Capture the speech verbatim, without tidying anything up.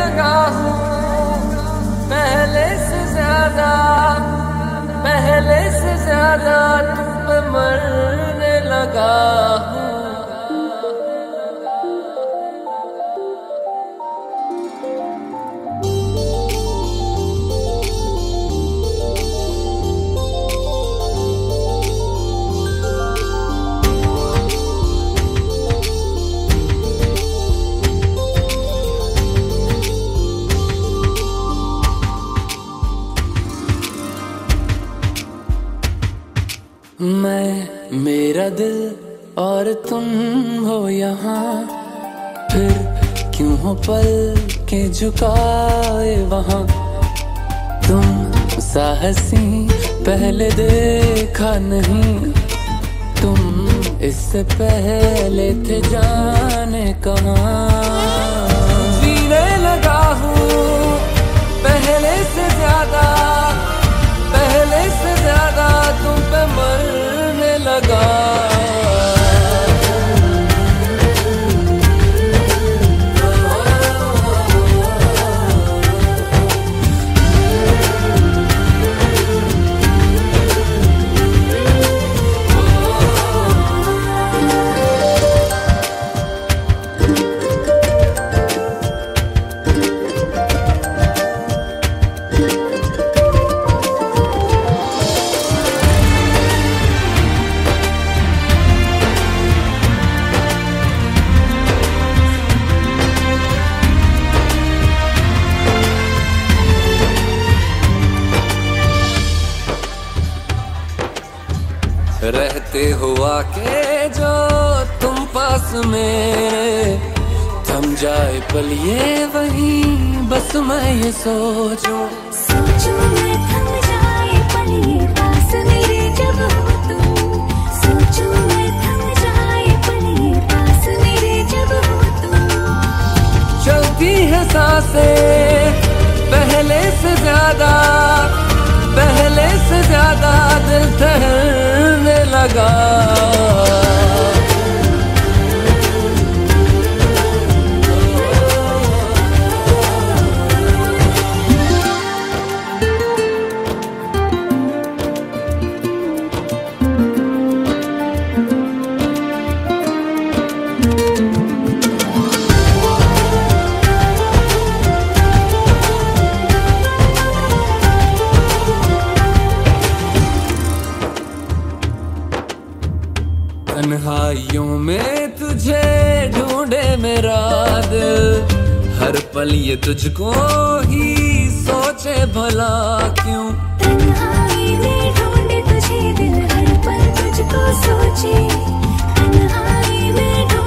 लगा हूँ पहले से ज्यादा, पहले से ज्यादा तुम पे मरने लगा हूँ। मैं, मेरा दिल और तुम हो यहाँ, फिर क्यों हो पल के झुकाए वहाँ। तुम साहसी पहले देखा नहीं, तुम इससे पहले थे जाने कहाँ। जीने लगा हूँ पहले से ज्यादा, पहले से ज्यादा तुम पे मरने लगा। रहते हुआ के जो तुम पास मेरे, थम जाए पल ये वहीं बस मैं ये सोचूं। सोचूं मैं थम जाए पल ये पास मेरे जब हो तुम। सोचूं मैं थम जाए पल ये पास मेरे जब हो तुम। चलती है सांसें पहले से ज्यादा, पहले से ज्यादा दिल ठहरने लगा। तन्हाइयों में तुझे ढूंढे मेरा दिल, हर पल ये तुझको ही सोचे भला क्यों। तन्हाई में ढूंढे तुझे दिल, हर पल तुझको सोचे। तन्हाई में